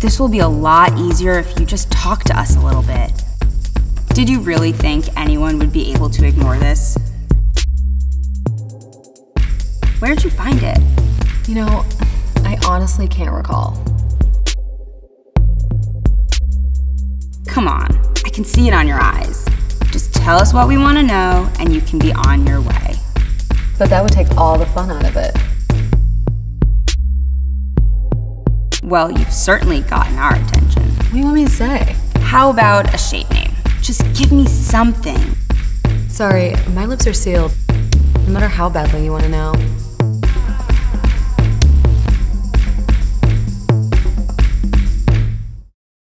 This will be a lot easier if you just talk to us a little bit. Did you really think anyone would be able to ignore this? Where'd you find it? You know, I honestly can't recall. Come on, I can see it on your eyes. Just tell us what we want to know and you can be on your way. But that would take all the fun out of it. Well, you've certainly gotten our attention. What do you want me to say? How about a shade name? Just give me something. Sorry, my lips are sealed. No matter how badly you want to know.